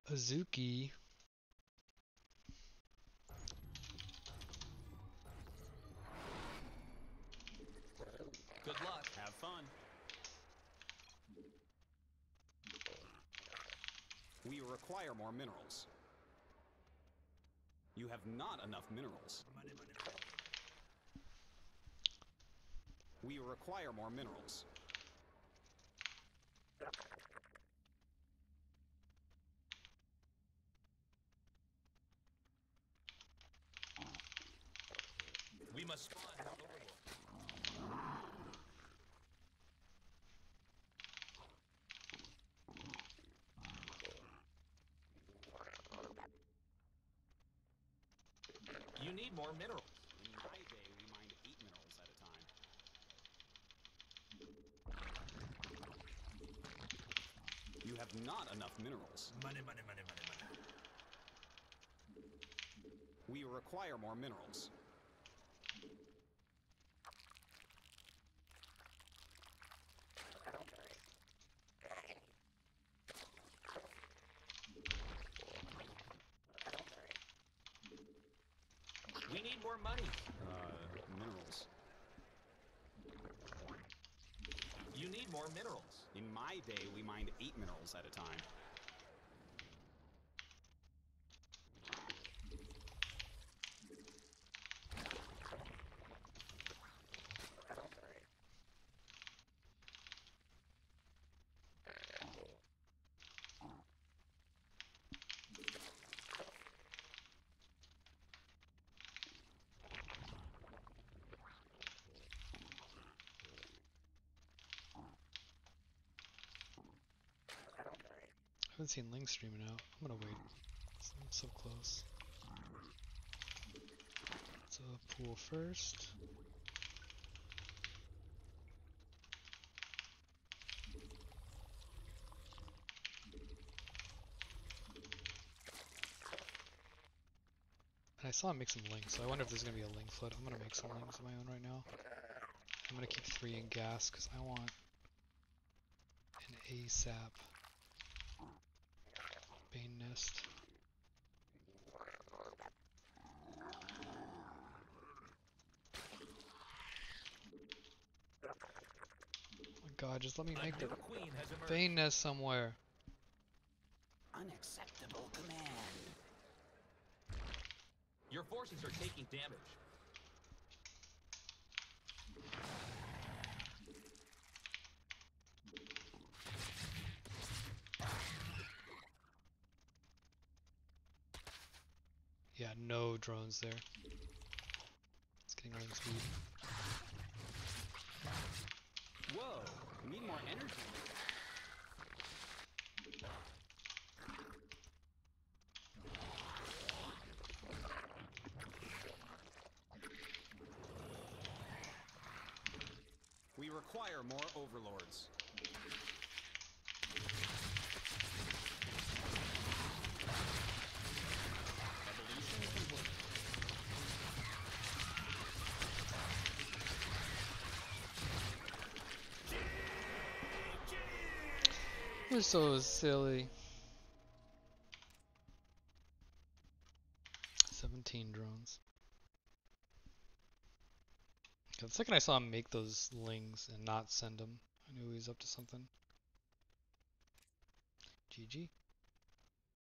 Azuki. Good luck. Have fun. We require more minerals. You have not enough minerals. We require more minerals. We must find the overlord. You need more minerals. In my day, we mined 8 minerals at a time. You have not enough minerals. Money, money, money, money, money. We require more minerals. We need more money. Minerals. You need more minerals. In my day, we mined 8 minerals at a time. I haven't seen Link streaming out. I'm gonna wait. I'm so close. So pool first. And I saw him make some links, so I wonder if there's gonna be a link flood. I'm gonna make some links of my own right now. I'm gonna keep 3 in gas because I want an ASAP Bane Nest. Oh my god, just let me make the Queen has emerged. Bane Nest somewhere. Unacceptable command. Your forces are taking damage. Yeah, no drones there. It's getting link speed. Whoa, we need more energy. We require more overlords. Evolution complete. We're so silly. 17 drones. The second I saw him make those lings and not send them, I knew he was up to something. GG.